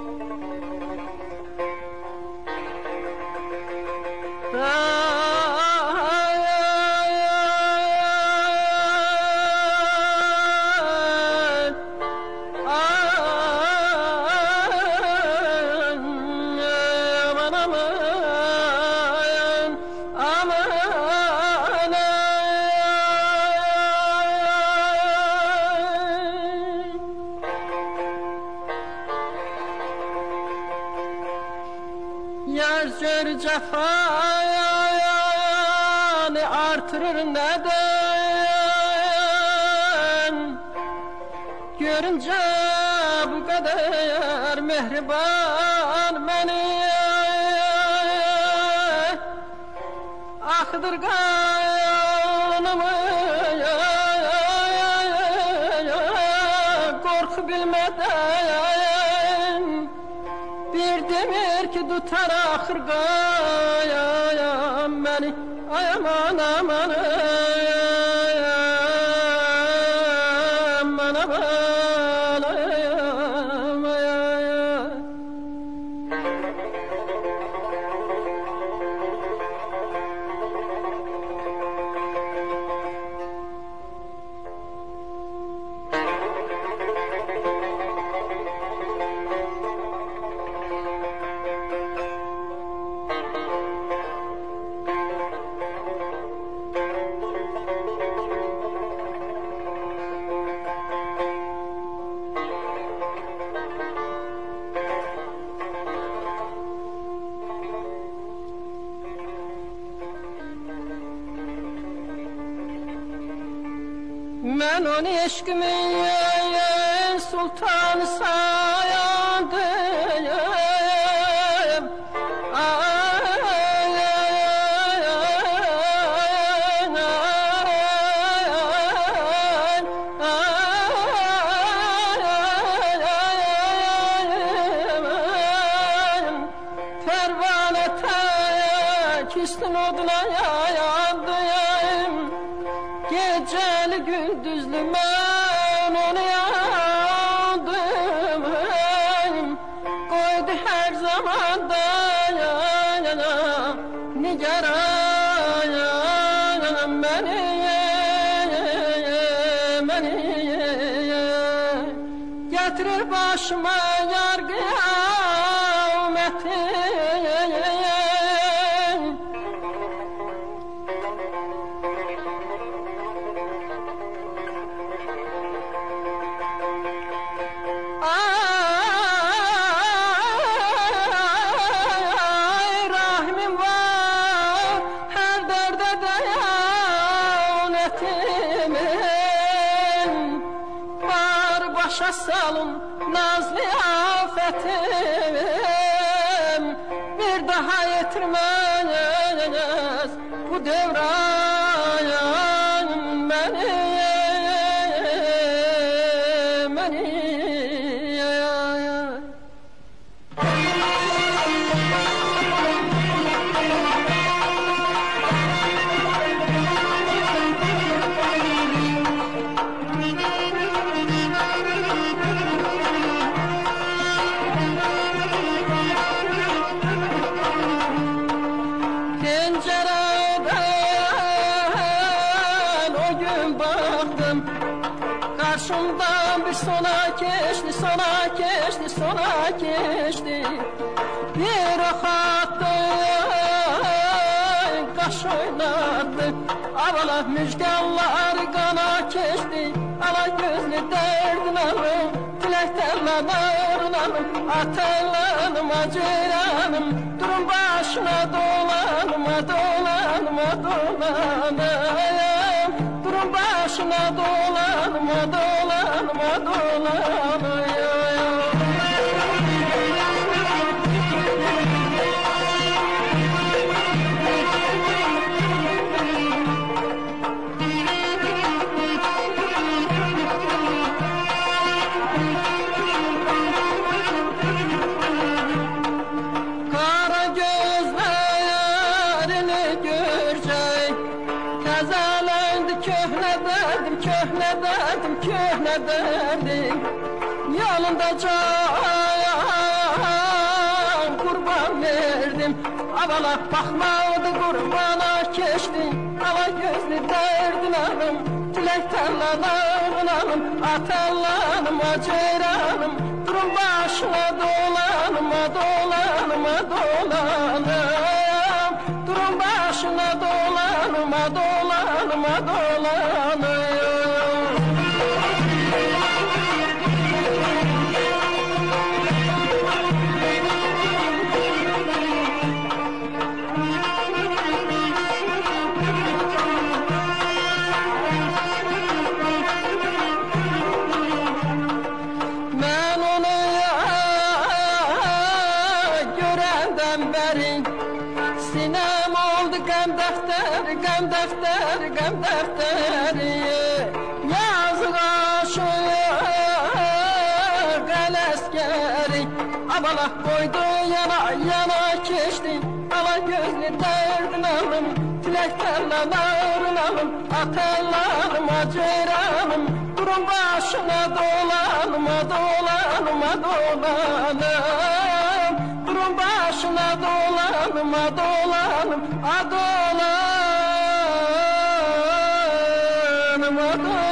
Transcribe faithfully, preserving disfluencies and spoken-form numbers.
Yar gör cefanı artırır neden? Görünce bu kadar mehriban beni akıdır kanımı korku bilmeden bir demir ki tutar ahır gayam beni ay aman aman aman aman ben onu eşkimin sultanı sayandım. Pervane tek üstün oduna yandım. Geceli gündüzlü ben onu yandım. Koydu her zaman da yana nigaran beni beni getirir başıma yar kıyameti. Başa salın nazlı afetim, bir daha yetirmez bu devran beni beni. Karşımdan bir sona geçti, sona geçti, sona geçti. Bir ok attı, kaş oynattı. Avala müjganlar kana geçti. Ala gözlü derdin alım, tilekterle darlanım. Atarlanım, acıranım, durun başına dolanma, dolanma, dolanayım. Durun başına dolanma, dolanma, dolanayım. Kara gözlerini görecek, tazelendi köhne derdim, köhne derdim, köhne derdim. Yolunda can geçtim. Avala bakmadı kurbana keçti. Ala gözlü derdin alım, dilek tarlaların alım. Atallanım, aceyranım, durun başına dolanım, dolanım, dolanım. Durun başına dolanım, dolanım, dolanım. Sinem oldu gam defteri, gam defteri, gam defteri. Yazık aşık el askeri. Abala koydu yana yana keçti. Ala gözlü derdin alım, tilek tarlaların alım. Atallarım, aceyranım, durun başına dolanım, dolanım, dolanım. Durun başına dolanım, dolanım, dolanım, dolanım.